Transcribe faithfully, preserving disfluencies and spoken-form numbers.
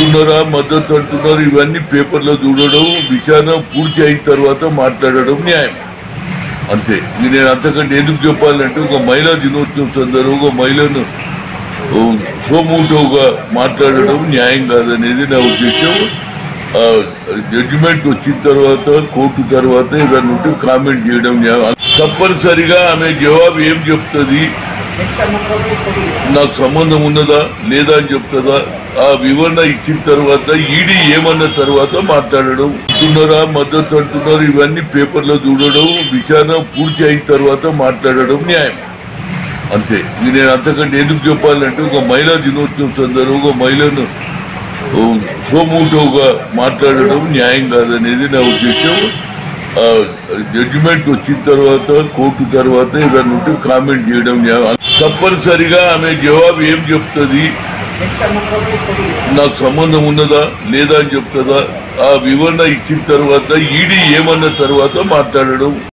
ఇస్తున్నారా మద్దతు అంటున్నారు. ఇవన్నీ పేపర్లో చూడడం, విచారణ పూర్తి అయిన తర్వాత మాట్లాడడం న్యాయం అంతే. ఇది నేను అంతకంటే ఎందుకు చెప్పాలంటే ఒక మహిళా దినోత్సవం సందర్భంగా ఒక మహిళను సోమూటోగా మాట్లాడడం న్యాయం కాదనేది నా ఉద్దేశం. జడ్జిమెంట్ వచ్చిన తర్వాత కోర్టు తర్వాత ఏదైనా ఉంటే కామెంట్ చేయడం న్యాయం. తప్పనిసరిగా ఆమె జవాబు ఏం చెప్తుంది, నాకు సంబంధం ఉన్నదా లేదా అని చెప్తుందా, ఆ వివరణ ఇచ్చిన తర్వాత ఈడీ ఏమన్న తర్వాత మాట్లాడడం. ఇస్తున్నారా మద్దతు అంటున్నారు. ఇవన్నీ పేపర్లో చూడడం, విచారణ పూర్తి అయిన తర్వాత మాట్లాడడం న్యాయం అంతే. ఇది నేను అంతకంటే ఎందుకు చెప్పాలంటే ఒక మహిళా దినోత్సవం సందర్భంగా ఒక మహిళను సోమూటోగా మాట్లాడడం న్యాయం కాదనేది నా ఉద్దేశం. జడ్జిమెంట్ వచ్చిన తర్వాత కోర్టు తర్వాత ఏదైనా ఉంటే కామెంట్ చేయడం న్యాయం. తప్పనిసరిగా ఆమె జవాబు ఏం చెప్తుంది, నాకు సంబంధం ఉన్నదా లేదా అని చెప్తుందా, ఆ వివరణ ఇచ్చిన తర్వాత ఈడీ ఏమన్న తర్వాత మాట్లాడడం.